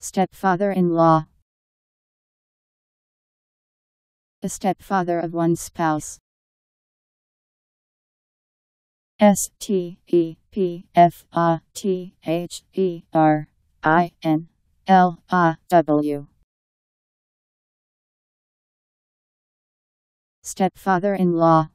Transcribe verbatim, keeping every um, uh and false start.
Stepfather-in-law. A stepfather of one's spouse. S T E P F A T H E R I N L A W. Stepfather-in-law.